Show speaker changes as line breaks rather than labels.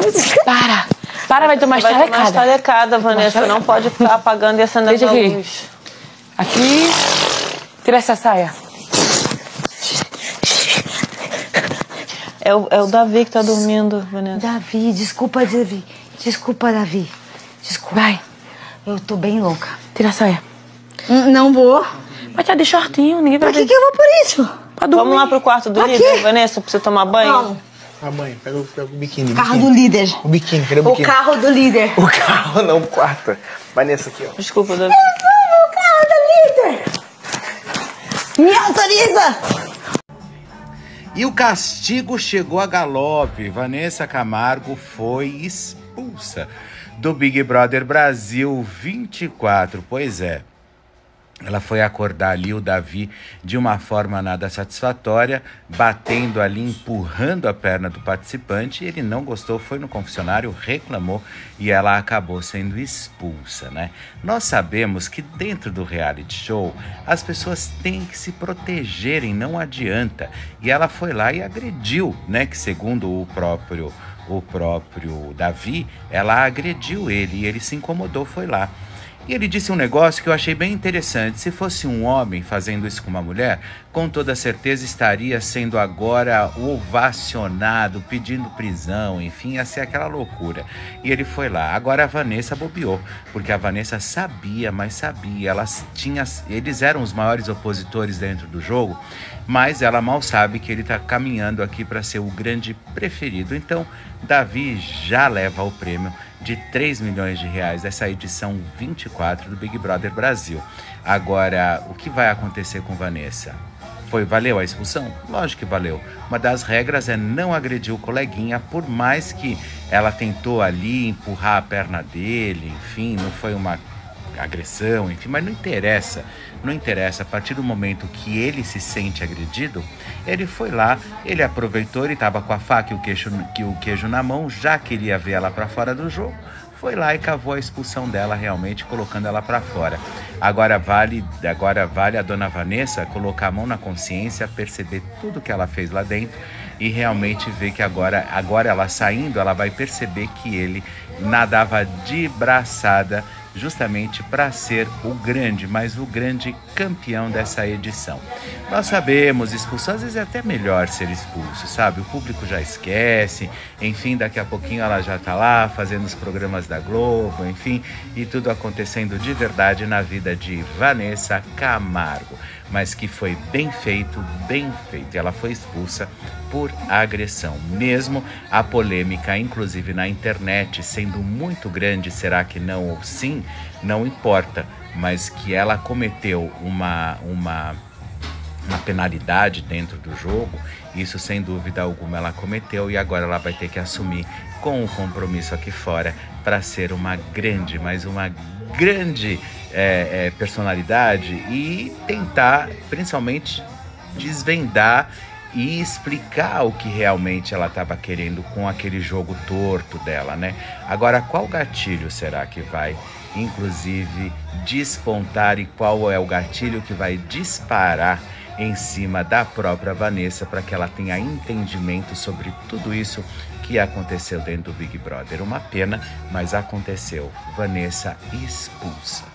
Para, vai tomar estalecada.
Vai tomar estalecada, Vanessa. Não pode ficar apagando e acendendo a luz.
Aqui. Tira essa saia.
É o Davi que tá dormindo, Vanessa.
Davi, desculpa, Davi. Desculpa, Davi. Desculpa.
Vai.
Eu tô bem louca.
Tira a saia.
Não vou.
Mas tá de shortinho, ninguém vai ver.
Pra que eu vou por isso?
Vamos lá pro quarto do líder, Vanessa, pra você tomar banho?
Vamos.
A mãe, pega o biquíni.
Carro do líder.
O biquíni, cadê o biquíni?
O carro do líder.
O carro não, o quarto. Vanessa, aqui, ó.
Desculpa, Davi.
O carro do líder. Me autoriza.
E o castigo chegou a galope. Vanessa Camargo foi expulsa do Big Brother Brasil 24. Pois é. Ela foi acordar ali o Davi de uma forma nada satisfatória, batendo ali, empurrando a perna do participante. Ele não gostou, foi no confessionário, reclamou e ela acabou sendo expulsa, né? Nós sabemos que dentro do reality show as pessoas têm que se protegerem, não adianta. E ela foi lá e agrediu, né? Que segundo o próprio Davi, ela agrediu ele e ele se incomodou, foi lá. E ele disse um negócio que eu achei bem interessante. Se fosse um homem fazendo isso com uma mulher, com toda certeza estaria sendo agora ovacionado, pedindo prisão, enfim, ia ser aquela loucura. E ele foi lá. Agora a Vanessa bobeou, porque a Vanessa sabia, mas sabia. Eles eram os maiores opositores dentro do jogo, mas ela mal sabe que ele está caminhando aqui para ser o grande preferido. Então, Davi já leva o prêmio de 3 milhões de reais dessa edição 24 do Big Brother Brasil. Agora, o que vai acontecer com Vanessa? Valeu a expulsão? Lógico que valeu. Uma das regras é não agredir o coleguinha, por mais que ela tentou ali empurrar a perna dele, enfim, não foi uma agressão, enfim, mas não interessa. Não interessa, a partir do momento que ele se sente agredido, ele foi lá, ele aproveitou, ele estava com a faca e o queijo na mão, já queria ver ela para fora do jogo, foi lá e cavou a expulsão dela realmente, colocando ela para fora. Agora vale a dona Vanessa colocar a mão na consciência, perceber tudo que ela fez lá dentro e realmente ver que agora ela saindo, ela vai perceber que ele nadava de braçada justamente para ser o grande campeão dessa edição. Nós sabemos, expulsão às vezes é até melhor ser expulso, sabe? O público já esquece, enfim, daqui a pouquinho ela já tá lá fazendo os programas da Globo, enfim, e tudo acontecendo de verdade na vida de Vanessa Camargo, mas que foi bem feito, ela foi expulsa por agressão, mesmo a polêmica, inclusive na internet, sendo muito grande, será que não ou sim, não importa, mas que ela cometeu uma penalidade dentro do jogo, isso sem dúvida alguma ela cometeu e agora ela vai ter que assumir com o compromisso aqui fora para ser uma grande personalidade e tentar principalmente desvendar e explicar o que realmente ela estava querendo com aquele jogo torto dela, né? Agora, qual gatilho será que vai, inclusive, despontar e qual é o gatilho que vai disparar em cima da própria Vanessa para que ela tenha entendimento sobre tudo isso que aconteceu dentro do Big Brother? Uma pena, mas aconteceu. Vanessa expulsa.